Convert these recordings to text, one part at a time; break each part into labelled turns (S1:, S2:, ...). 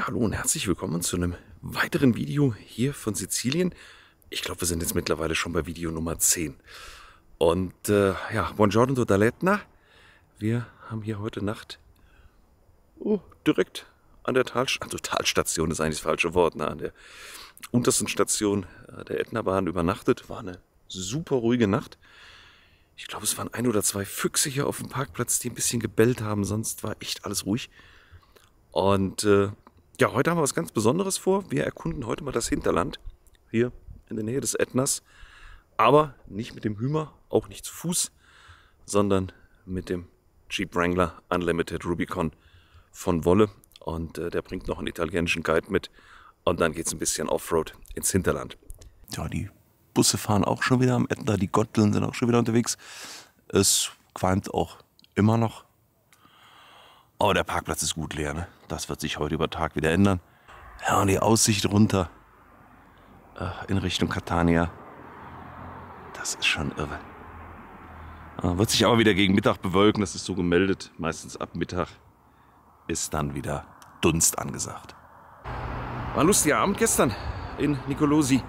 S1: hallo und herzlich willkommen zu einem weiteren Video hier von Sizilien. Ich glaube, wir sind jetzt mittlerweile schon bei Video Nummer 10. Und ja, buongiorno dall'Etna. Wir haben hier heute Nacht direkt an der Talstation ist eigentlich das falsche Wort, ne? An der untersten Station der Ätnabahn übernachtet. War eine super ruhige Nacht. Ich glaube, es waren 1 oder 2 Füchse hier auf dem Parkplatz, die ein bisschen gebellt haben. Sonst war echt alles ruhig. Und ja, heute haben wir was ganz Besonderes vor. Wir erkunden heute mal das Hinterland hier in der Nähe des Ätnas. Aber nicht mit dem Hümer, auch nicht zu Fuß, sondern mit dem Jeep Wrangler Unlimited Rubicon von Wolle. Und der bringt noch einen italienischen Guide mit. Und dann geht es ein bisschen Offroad ins Hinterland. Ja, die Busse fahren auch schon wieder am Ätna. Die Gondeln sind auch schon wieder unterwegs. Es qualmt auch immer noch. Aber der Parkplatz ist gut leer, ne? Das wird sich heute über Tag wieder ändern. Ja, und die Aussicht runter in Richtung Catania, das ist schon irre. Wird sich aber wieder gegen Mittag bewölken, das ist so gemeldet. Meistens ab Mittag ist dann wieder Dunst angesagt. War ein lustiger Abend gestern in Nicolosi.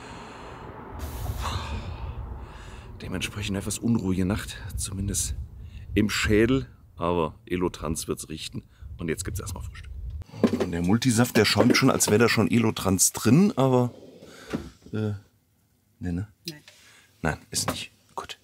S1: Dementsprechend etwas unruhige Nacht, zumindest im Schädel. Aber Elotrans wird's richten. Und jetzt gibt's erstmal Frühstück. Und der Multisaft, der schäumt schon, als wäre da schon Elotrans drin, aber ne? Nein. Nein, ist nicht. Gut.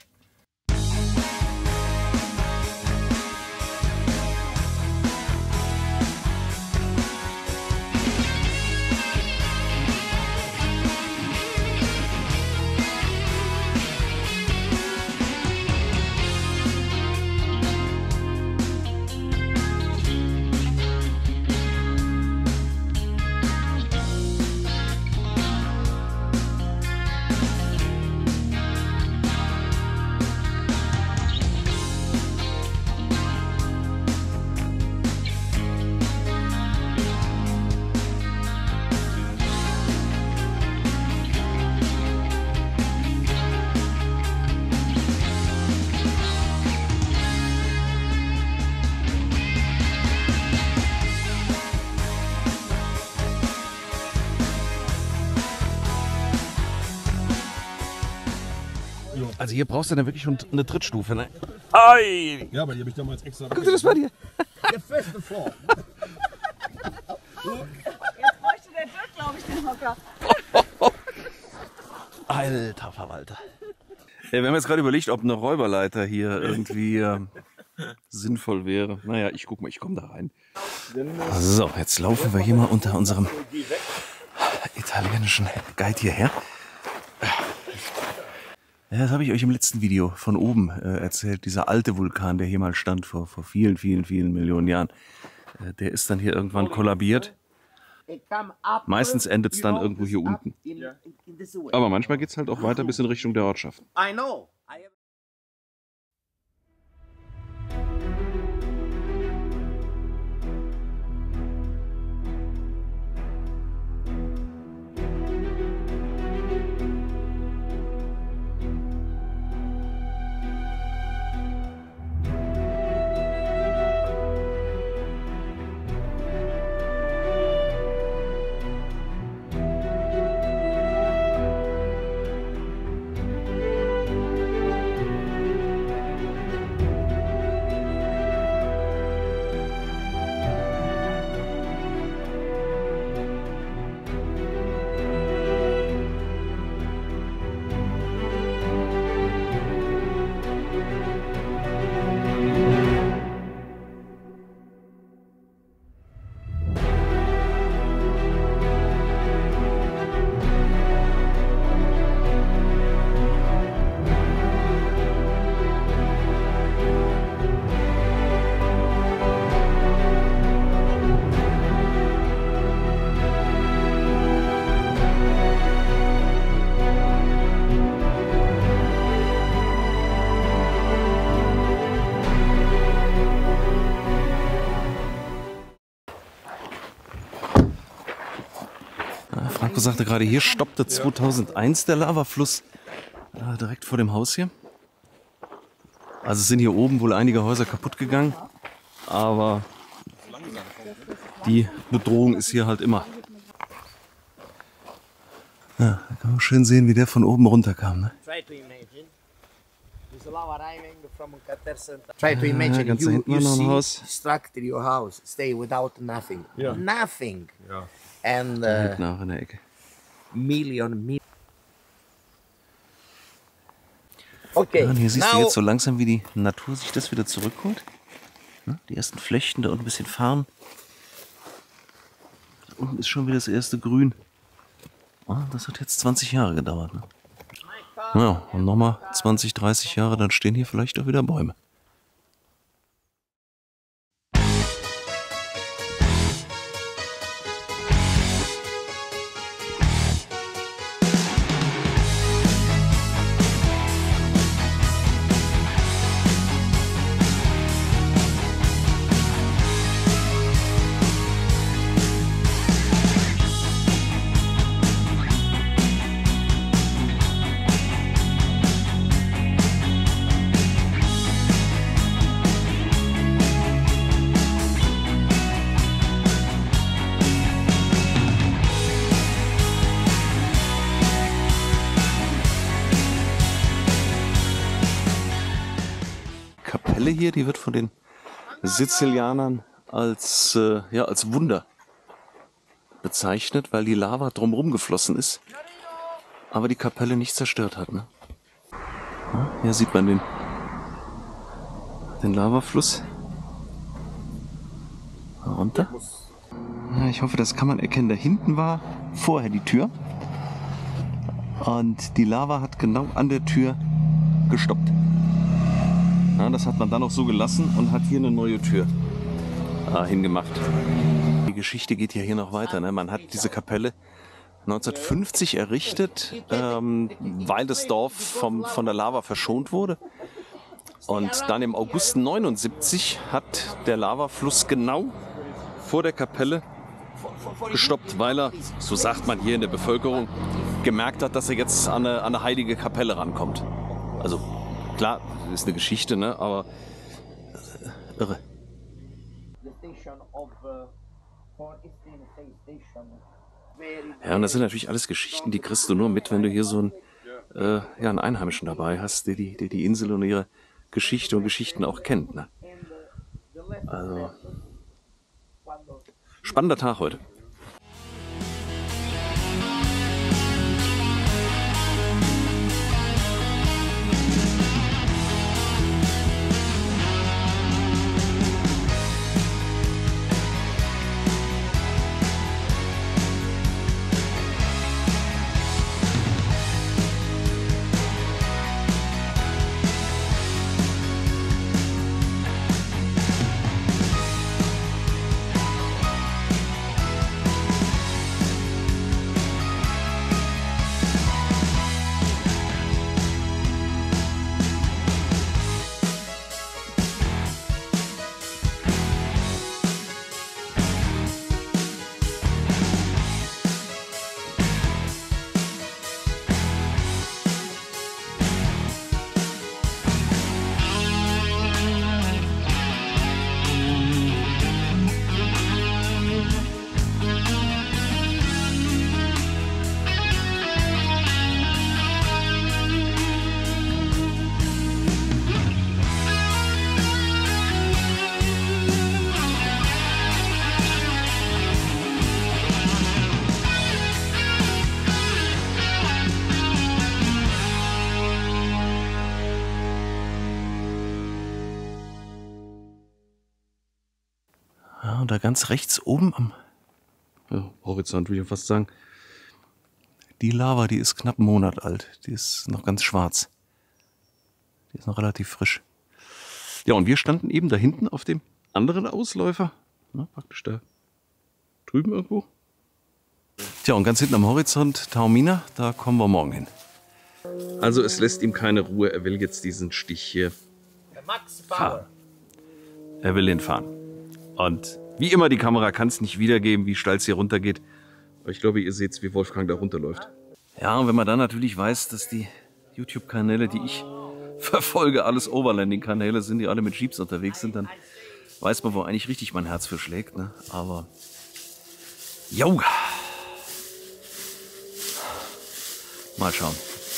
S1: Also hier brauchst du dann wirklich schon eine Trittstufe, ne? Ei!
S2: Ja, aber die habe ich damals extra...
S1: Guck dir das mal hier.
S2: Der feste Form.
S3: Jetzt bräuchte der Dirk, glaube ich, den Hocker.
S1: Alter Verwalter. Ja, wir haben jetzt gerade überlegt, ob eine Räuberleiter hier irgendwie sinnvoll wäre. Naja, ich guck mal, ich komme da rein. So, jetzt laufen wir hier mal unter unserem italienischen Guide hierher. Ja, das habe ich euch im letzten Video von oben erzählt. Dieser alte Vulkan, der hier mal stand vor vielen, vielen, vielen Millionen Jahren. Der ist dann hier irgendwann kollabiert. Meistens endet es dann irgendwo hier unten. Aber manchmal geht es halt auch weiter bis in Richtung der Ortschaft.
S4: I know.
S1: Franco sagte gerade, hier stoppte 2001 der Lavafluss direkt vor dem Haus hier. Also sind hier oben wohl einige Häuser kaputt gegangen, aber die Bedrohung ist hier halt immer. Ja, da kann man schön sehen, wie der von oben runterkam. Ne?
S4: Try to imagine. There's a lava rising from Qatar Center. Try to imagine
S1: ganz da hinten war noch ein Haus.
S4: structure your house, stay without nothing.
S2: Ja.
S4: Nothing.
S2: Ja.
S4: And
S1: Da hinten auch in der Ecke.
S4: million. Okay,
S1: Ja, und hier siehst du
S4: now
S1: jetzt so langsam, wie die Natur sich das wieder zurückholt. Ne? Die ersten Flechten, da unten ein bisschen Farn. Da unten ist schon wieder das erste Grün. Ah, das hat jetzt 20 Jahre gedauert. Ne? Ja, und nochmal 20, 30 Jahre, dann stehen hier vielleicht auch wieder Bäume. Kapelle hier, die wird von den Sizilianern als, als Wunder bezeichnet, weil die Lava drumherum geflossen ist, aber die Kapelle nicht zerstört hat. Ne? Ja, hier sieht man den Lavafluss runter. Ja, ich hoffe, das kann man erkennen. Da hinten war vorher die Tür und die Lava hat genau an der Tür gestoppt. Ja, das hat man dann auch so gelassen und hat hier eine neue Tür hingemacht. Die Geschichte geht ja hier noch weiter. Ne? Man hat diese Kapelle 1950 errichtet, weil das Dorf von der Lava verschont wurde. Und dann im August 79 hat der Lavafluss genau vor der Kapelle gestoppt, weil er, so sagt man hier in der Bevölkerung, gemerkt hat, dass er jetzt an eine heilige Kapelle rankommt. Also klar, das ist eine Geschichte, ne? Aber irre. Ja, und das sind natürlich alles Geschichten, die kriegst du nur mit, wenn du hier so einen Einheimischen dabei hast, der die Insel und ihre Geschichte und Geschichten auch kennt. Ne? Also, spannender Tag heute. Ja, und da ganz rechts oben am Horizont, würde ich fast sagen, die Lava, die ist knapp einen Monat alt. Die ist noch ganz schwarz. Die ist noch relativ frisch. Ja, und wir standen eben da hinten auf dem anderen Ausläufer. Na, praktisch da drüben irgendwo. Tja, und ganz hinten am Horizont Taormina, da kommen wir morgen hin. Also es lässt ihm keine Ruhe. Er will jetzt diesen Stich hier fahren. Er will den fahren. Und wie immer, die Kamera kann es nicht wiedergeben, wie steil es hier runtergeht. Aber ich glaube, ihr seht, wie Wolfgang da runterläuft. Ja, und wenn man dann natürlich weiß, dass die YouTube-Kanäle, die ich verfolge, alles Overlanding-Kanäle sind, die alle mit Jeeps unterwegs sind, dann weiß man, wo eigentlich richtig mein Herz für schlägt. Ne? Aber Jo. Mal schauen.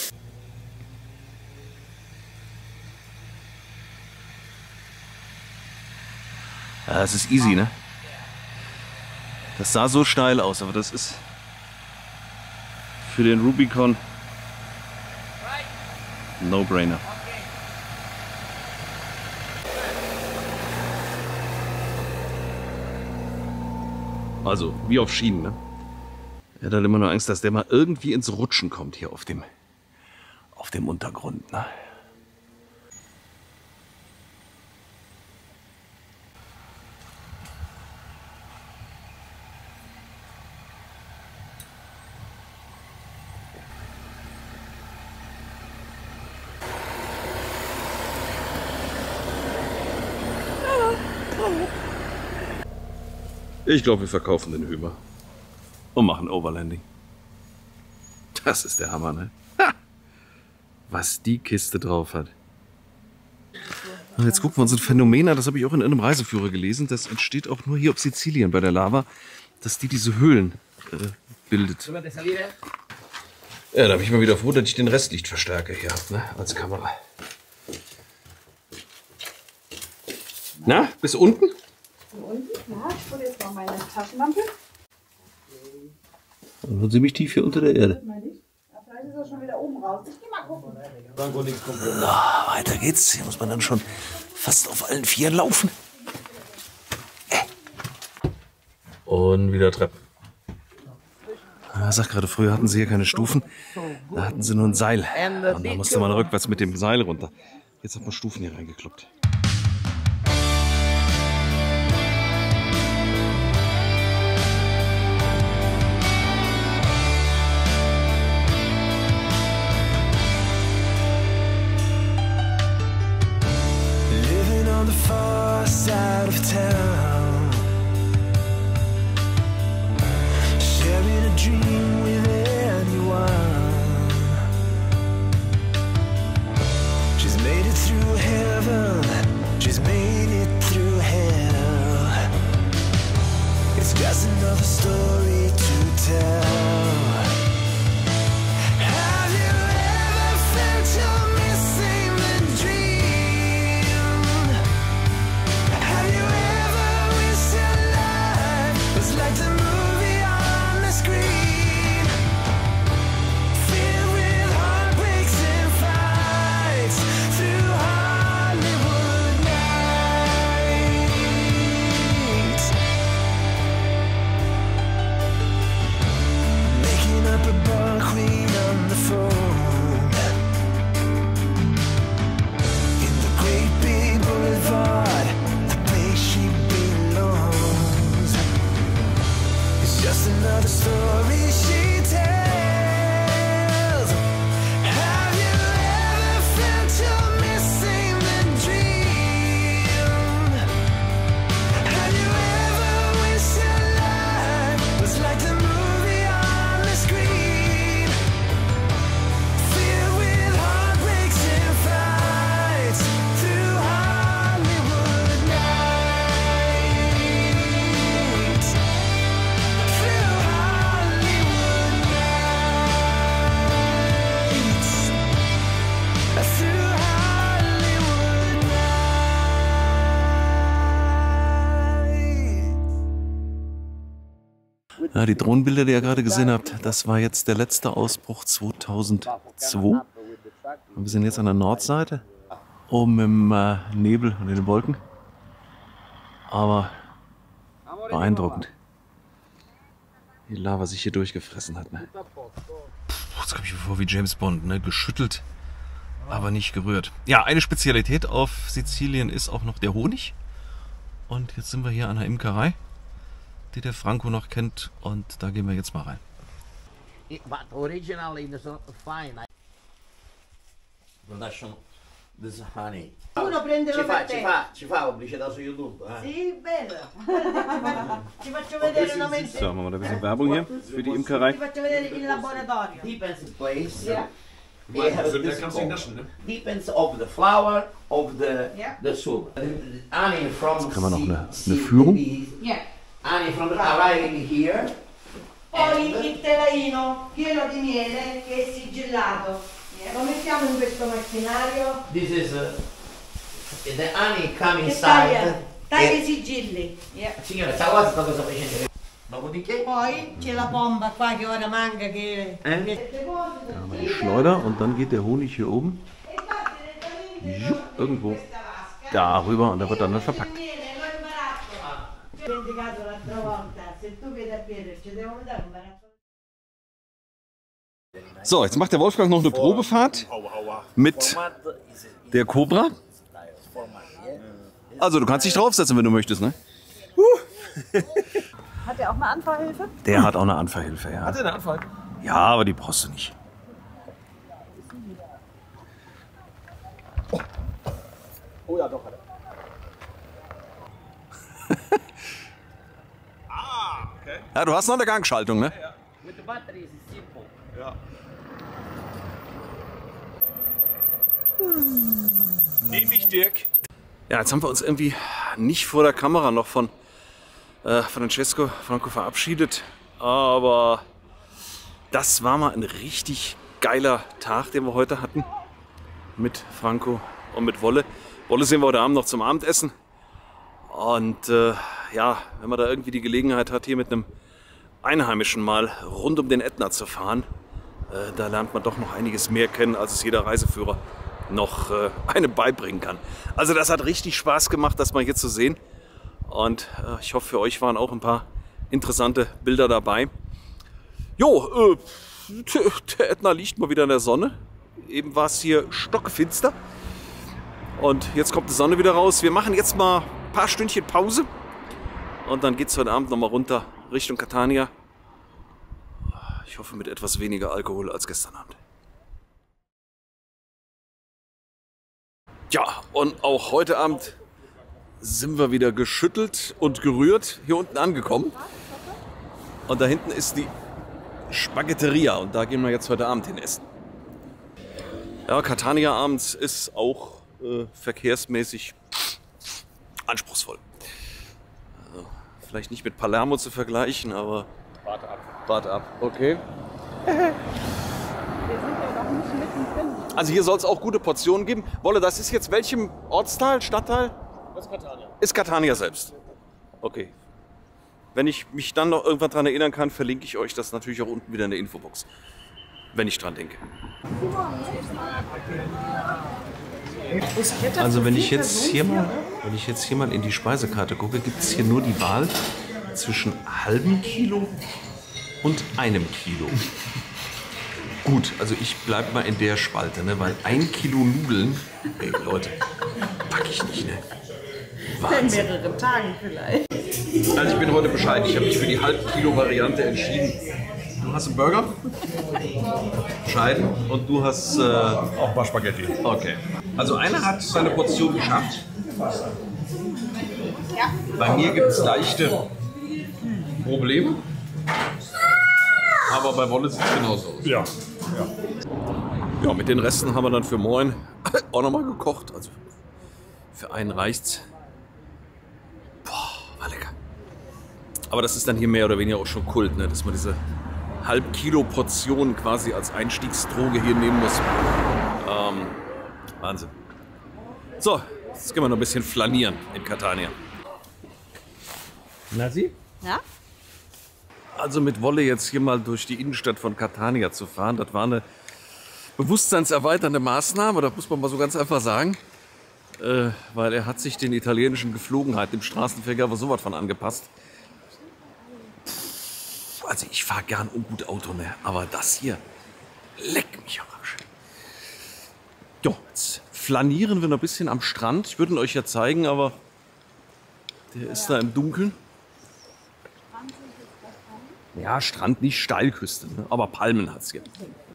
S1: Ja, es ist easy, ne? Das sah so steil aus, aber das ist für den Rubicon No-Brainer. Also, wie auf Schienen, ne? Er hat halt immer nur Angst, dass der mal irgendwie ins Rutschen kommt hier auf dem Untergrund, ne? Ich glaube, wir verkaufen den Hümer und machen Overlanding. Das ist der Hammer, ne? Ha! Was die Kiste drauf hat. Und jetzt gucken wir uns ein Phänomen an, das habe ich auch in einem Reiseführer gelesen. Das entsteht auch nur hier auf Sizilien bei der Lava, dass die diese Höhlen bildet. Ja, da bin ich mal wieder froh, dass ich den Restlichtverstärker hier habe, ne? Als Kamera. Na, bis unten?
S3: Unten? Ja, ich hole jetzt mal meine Taschenlampe.
S1: Dann sind ziemlich tief hier unter der Erde.
S3: Vielleicht ist er schon wieder oben raus. Ich geh mal gucken.
S1: Na, weiter geht's. Hier muss man dann schon fast auf allen Vieren laufen. Und wieder Treppen. Er sagt gerade, früher hatten sie hier keine Stufen. Da hatten sie nur ein Seil. Und da musste man rückwärts mit dem Seil runter. Jetzt hat man Stufen hier reingekloppt.
S5: On the far side of town, sharing a dream with anyone. She's made it through heaven, she's made it through hell. It's just another story to tell. Have you ever felt you're missing the dream? Like the movie on the screen, filled with heartbreaks and fights through Hollywood nights, making up a bar queen on the phone in the great big boulevard, the place she belongs. Just another story she tells. Have you ever felt you're missing the dream? Have you ever wished your life was like the movie on the screen, filled with heartbreaks and fights through Hollywood nights?
S1: Ja, die Drohnenbilder, die ihr gerade gesehen habt, das war jetzt der letzte Ausbruch 2002. Und wir sind jetzt an der Nordseite, oben im Nebel und in den Wolken. Aber beeindruckend, wie Lava sich hier durchgefressen hat. Ne? Jetzt komme ich mir vor wie James Bond, ne? Geschüttelt, aber nicht gerührt. Ja, eine Spezialität auf Sizilien ist auch noch der Honig. Und jetzt sind wir hier an der Imkerei, die der Franco noch kennt, und da gehen wir jetzt mal rein.
S4: But originally it's not fine. Production this honey.
S3: Uno prendelo per te.
S4: Ci fa pubblicità su YouTube.
S3: Sì, bello. Ti faccio vedere una mente.
S1: So, machen wir da ein bisschen Werbung hier für die Imkerei.
S3: Ti faccio vedere il laboratorio.
S4: Depends the place.
S3: Yeah.
S4: Depends of the flower of the soup. Honey from
S1: Kriegen wir noch eine Führung.
S3: Yeah.
S4: honey from arriving here
S3: Poi il telaino pieno di miele che è sigillato. Lo mettiamo in questo macchinario
S4: This is the honey come
S3: che taglia
S4: inside.
S3: i sigilli.
S4: Signora, sta cosa sta cosa facendo. Dopodiché
S3: Poi c'è la pompa qua che ora manca che...
S1: Da haben wir die Schleuder und dann geht der Honig hier oben irgendwo darüber und da wird dann verpackt.
S3: Ho dimenticato l'altra volta, se tu vedi a piede ci devo dare un baratto.
S1: So, jetzt macht der Wolfgang noch eine Probefahrt mit der Cobra. Also du kannst dich draufsetzen, wenn du möchtest, ne?
S6: Hat der auch eine Anfahrhilfe?
S1: Der hat auch eine Anfahrhilfe, ja.
S2: Hat er eine Anfall?
S1: Ja, aber die brauchst du nicht.
S2: Oh ja, doch hat er. Okay.
S1: Ja, du hast noch eine Gangschaltung, ne?
S4: with the battery is simple.
S2: Ja. Nehme ich, Dirk.
S1: Ja, jetzt haben wir uns irgendwie nicht vor der Kamera noch von Francesco Franco verabschiedet. Aber das war mal ein richtig geiler Tag, den wir heute hatten. Mit Franco und mit Wolle. Wolle sehen wir heute Abend noch zum Abendessen. Und ja, wenn man da irgendwie die Gelegenheit hat, hier mit einem Einheimischen mal rund um den Ätna zu fahren, da lernt man doch noch einiges mehr kennen, als es jeder Reiseführer noch einem beibringen kann. Also das hat richtig Spaß gemacht, das mal hier zu sehen. Und ich hoffe, für euch waren auch ein paar interessante Bilder dabei. Jo, der Ätna liegt mal wieder in der Sonne. Eben war es hier stockfinster. Und jetzt kommt die Sonne wieder raus. Wir machen jetzt mal ein paar Stündchen Pause. Und dann geht es heute Abend nochmal runter Richtung Catania. Ich hoffe mit etwas weniger Alkohol als gestern Abend. Ja, und auch heute Abend sind wir wieder geschüttelt und gerührt hier unten angekommen. Und da hinten ist die Spaghetteria und da gehen wir jetzt heute Abend hin essen. Ja, Catania abends ist auch verkehrsmäßig anspruchsvoll. Also, vielleicht nicht mit Palermo zu vergleichen, aber
S2: Warte ab.
S1: warte ab. Okay.
S6: Wir sind ja noch nicht mittendrin.
S1: Also hier soll es auch gute Portionen geben. Wolle, das ist jetzt welchem Ortsteil, Stadtteil?
S2: Das ist Catania.
S1: Ist Catania selbst. Okay. Wenn ich mich dann noch irgendwann daran erinnern kann, verlinke ich euch das natürlich auch unten wieder in der Infobox. Wenn ich dran denke. Also wenn ich jetzt hier mal in die Speisekarte gucke, gibt es hier nur die Wahl zwischen halbem Kilo und einem Kilo. Gut, also ich bleib mal in der Spalte, ne? Weil 1 Kilo Nudeln, ey Leute, pack ich nicht, ne?
S6: In
S1: Wahnsinn.
S6: mehreren Tagen vielleicht.
S1: Also ich bin heute bescheiden. Ich habe mich für die Halb-Kilo-Variante entschieden. Du hast einen Burger? Bescheiden. Und du hast...
S2: Auch ein paar Spaghetti.
S1: Okay. Also einer hat seine Portion geschafft. Bei mir gibt es leichte Probleme. Aber bei Wolle sieht es genauso aus.
S2: Ja.
S1: Ja, mit den Resten haben wir dann für morgen auch nochmal gekocht. Also für einen reicht's. Boah, war lecker. Aber das ist dann hier mehr oder weniger auch schon Kult, ne? Dass man diese Halb-Kilo-Portion quasi als Einstiegsdroge hier nehmen muss. Wahnsinn. So, jetzt gehen wir noch ein bisschen flanieren in Catania. Na sie?
S6: Ja?
S1: Also mit Wolle jetzt hier mal durch die Innenstadt von Catania zu fahren, das war eine bewusstseinserweiternde Maßnahme, das muss man mal so ganz einfach sagen. Weil er hat sich den italienischen Geflogenheiten im Straßenverkehr aber sowas von angepasst. Also ich fahre gern ungut Auto, ne? Aber das hier, leck mich am Arsch. Jo, jetzt flanieren wir noch ein bisschen am Strand. Ich würde ihn euch ja zeigen, aber der ist da im Dunkeln. Ja, Strand, nicht Steilküste, ne? Aber Palmen hat's hier.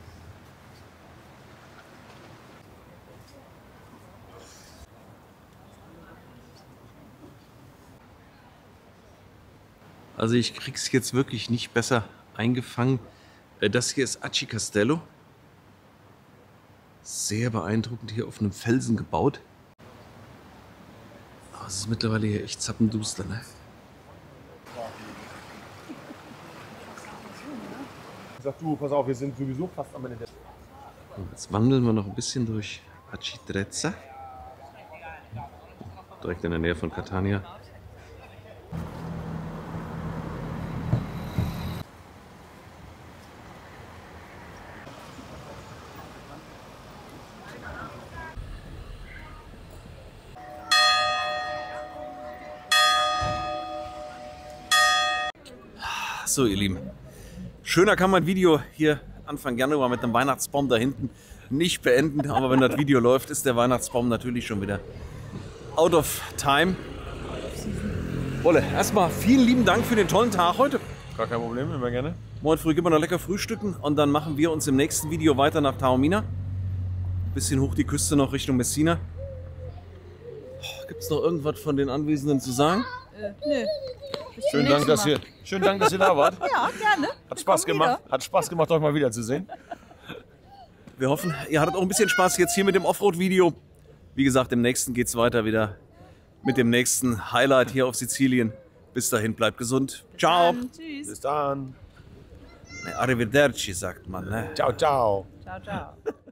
S1: Also ich krieg's jetzt wirklich nicht besser eingefangen. Das hier ist Aci Castello. Sehr beeindruckend hier auf einem Felsen gebaut. Aber es ist mittlerweile hier echt zappenduster, ne?
S2: Sag du, pass auf, wir sind sowieso fast am Ende der...
S1: Jetzt wandeln wir noch ein bisschen durch Acitrezza. Direkt in der Nähe von Catania. So, ihr Lieben. Schöner kann man ein Video hier Anfang Januar mit dem Weihnachtsbaum da hinten nicht beenden. Aber wenn das Video läuft, ist der Weihnachtsbaum natürlich schon wieder out of time. Wolle, erstmal vielen lieben Dank für den tollen Tag heute.
S2: Gar kein Problem, immer gerne.
S1: Morgen früh gehen wir noch lecker frühstücken und dann machen wir uns im nächsten Video weiter nach Taormina. Bisschen hoch die Küste noch Richtung Messina. Gibt es noch irgendwas von den Anwesenden zu sagen?
S6: Nö.
S2: Schönen Dank, dass ihr da wart.
S6: Ja, gerne.
S2: Hat Spaß gemacht. Hat Spaß gemacht, euch mal wiederzusehen.
S1: Wir hoffen, ihr hattet auch ein bisschen Spaß jetzt hier mit dem Offroad-Video. Wie gesagt, im nächsten geht es weiter wieder mit dem nächsten Highlight hier auf Sizilien. Bis dahin, bleibt gesund. Ciao.
S6: Tschüss.
S2: Bis dann.
S1: Arrivederci sagt man. Ne?
S2: Ciao, ciao.
S6: Ciao, ciao.